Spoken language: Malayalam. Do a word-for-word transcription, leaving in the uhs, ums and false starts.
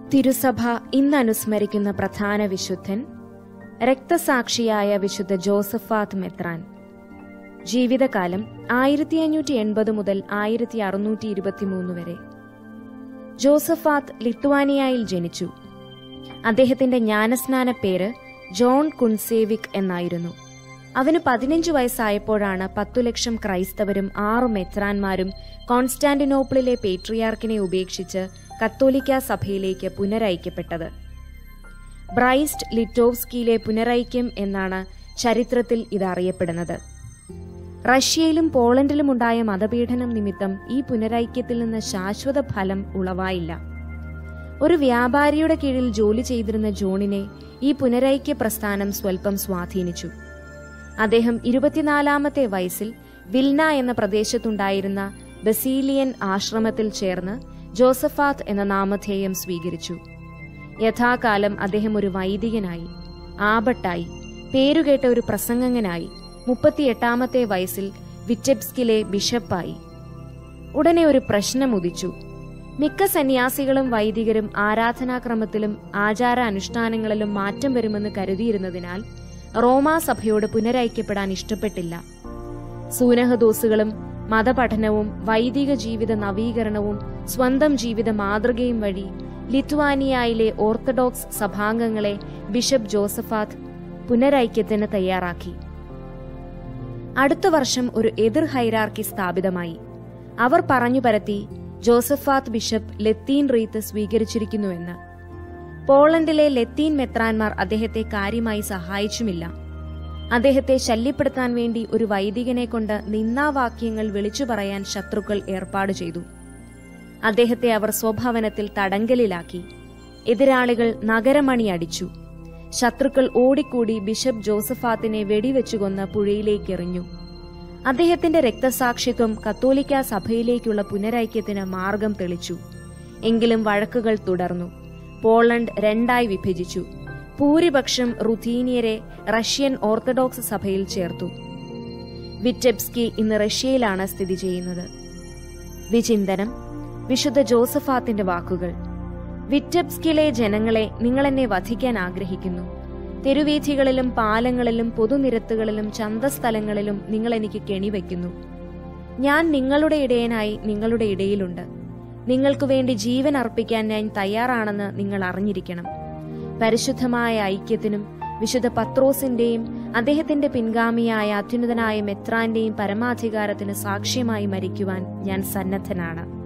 തിരുസഭ ഇന്ന് അനുസ്മരിക്കുന്ന പ്രധാന വിശുദ്ധൻ രക്തസാക്ഷിയായ വിശുദ്ധ ജോസഫാത്ത് മെത്രാൻ. ജീവിതകാലം ആയിരത്തി അഞ്ഞൂറ്റി എൺപത് മുതൽ ആയിരത്തി അറുന്നൂറ്റി ഇരുപത്തിമൂന്ന് വരെ. ജോസഫാത്ത് ലിത്വാനിയയിൽ ജനിച്ചു. അദ്ദേഹത്തിന്റെ ജ്ഞാനസ്നാന പേര് ജോൺ കുൻസേവിക് എന്നായിരുന്നു. അവന് പതിനഞ്ചു വയസ്സായപ്പോഴാണ് പത്തു ലക്ഷം ക്രൈസ്തവരും ആറു മെത്രാന്മാരും കോൺസ്റ്റാന്റിനോപ്പിളിലെ പേട്രിയാർക്കിനെ ഉപേക്ഷിച്ച് കത്തോലിക്ക സഭയിലേക്ക് പുനരൈക്യപ്പെട്ടത്. ബ്രൈസ്റ്റ് ലിറ്റോവ്സ്കിയിലെ പുനരൈക്യം എന്നാണ് ചരിത്രത്തിൽ ഇതറിയപ്പെടുന്നത്. റഷ്യയിലും പോളണ്ടിലുമുണ്ടായ മതപീഡനം നിമിത്തം ഈ പുനരൈക്യത്തിൽ നിന്ന് ശാശ്വത ഫലം ഉളവായില്ല. ഒരു വ്യാപാരിയുടെ കീഴിൽ ജോലി ചെയ്തിരുന്ന ജോണിനെ ഈ പുനരൈക്യ പ്രസ്ഥാനം സ്വൽപ്പം സ്വാധീനിച്ചു. അദ്ദേഹം ഇരുപത്തിനാലാമത്തെ വയസ്സിൽ വിൽന എന്ന പ്രദേശത്തുണ്ടായിരുന്ന ബസീലിയൻ ആശ്രമത്തിൽ ചേർന്ന് ജോസഫാത്ത് എന്ന നാമധേയം സ്വീകരിച്ചു. യഥാകാലം അദ്ദേഹം ഒരു വൈദികനായി, ആബട്ടായി, പേരുകേട്ട ഒരു പ്രസംഗകനായി, മുപ്പത്തിയെട്ടാമത്തെ വയസ്സിൽ വിറ്റെബ്സ്കിലെ ബിഷപ്പായി. ഉടനെ ഒരു പ്രശ്നം ഉദിച്ചു. മിക്ക സന്യാസികളും വൈദികരും ആരാധനാക്രമത്തിലും ആചാര അനുഷ്ഠാനങ്ങളിലും മാറ്റം വരുമെന്ന് കരുതിയിരുന്നതിനാൽ റോമാ സഭയോട് പുനരൈക്യപ്പെടാൻ ഇഷ്ടപ്പെട്ടില്ല. സൂനഹദോസുകളും മതപഠനവും വൈദിക ജീവിത നവീകരണവും സ്വന്തം ജീവിത മാതൃകയും വഴി ലിത്വാനിയയിലെ ഓർത്തഡോക്സ് സഭാംഗങ്ങളെ ബിഷപ്പ് ജോസഫാത്ത് പുനരൈക്യത്തിന് തയ്യാറാക്കി. അടുത്ത വർഷം ഒരു എതിർ ഹൈറാർക്കി സ്ഥാപിതമായി. അവർ പറഞ്ഞു പരത്തി ജോസഫാത്ത് ബിഷപ്പ് ലത്തീൻ റീത്ത് സ്വീകരിച്ചിരിക്കുന്നുവെന്ന്. പോളണ്ടിലെ ലത്തീൻ മെത്രാന്മാർ അദ്ദേഹത്തെ കാര്യമായി സഹായിച്ചുമില്ല. അദ്ദേഹത്തെ ശല്യപ്പെടുത്താൻ വേണ്ടി ഒരു വൈദികനെ കൊണ്ട് നിന്ദാവാക്യങ്ങൾ വിളിച്ചു പറയാൻ ശത്രുക്കൾ ഏർപ്പാട് ചെയ്തു. അദ്ദേഹത്തെ അവർ സ്വഭവനത്തിൽ തടങ്കലിലാക്കി. എതിരാളികൾ നഗരമണി അടിച്ചു. ശത്രുക്കൾ ഓടിക്കൂടി ബിഷപ്പ് ജോസഫാത്തിനെ വെടിവെച്ചുകൊന്ന് പുഴയിലേക്കെറിഞ്ഞു. അദ്ദേഹത്തിന്റെ രക്തസാക്ഷിത്വം കത്തോലിക്ക സഭയിലേക്കുള്ള പുനരൈക്യത്തിന് മാർഗം തെളിച്ചു. എങ്കിലും വഴക്കുകൾ തുടർന്നു. പോളണ്ട് രണ്ടായി വിഭജിച്ചു. ഭൂരിപക്ഷം റുഥീനിയരെ റഷ്യൻ ഓർത്തഡോക്സ് സഭയിൽ ചേർത്തു. വിറ്റെബ്സ്കി ഇന്ന് റഷ്യയിലാണ് സ്ഥിതി ചെയ്യുന്നത്. വിചിന്തനം: വിശുദ്ധ ജോസഫാത്തിന്റെ വാക്കുകൾ. വിറ്റെബ്സ്കിലെ ജനങ്ങളെ, നിങ്ങളെന്നെ വധിക്കാൻ ആഗ്രഹിക്കുന്നു. തെരുവീഥികളിലും പാലങ്ങളിലും പൊതുനിരത്തുകളിലും ചന്തസ്ഥലങ്ങളിലും നിങ്ങൾ എനിക്ക് കെണിവെക്കുന്നു. ഞാൻ നിങ്ങളുടെ ഇടയനായി നിങ്ങളുടെ ഇടയിലുണ്ട്. നിങ്ങൾക്കു വേണ്ടി ജീവൻ അർപ്പിക്കാൻ ഞാൻ തയ്യാറാണെന്ന് നിങ്ങൾ അറിഞ്ഞിരിക്കണം. പരിശുദ്ധമായ ഐക്യത്തിനും വിശുദ്ധ പത്രോസിന്റെയും അദ്ദേഹത്തിന്റെ പിൻഗാമിയായ അത്യുന്നതനായ മെത്രാന്റെയും പരമാധികാരത്തിന് സാക്ഷ്യമായി മരിക്കുവാൻ ഞാൻ സന്നദ്ധനാണ്.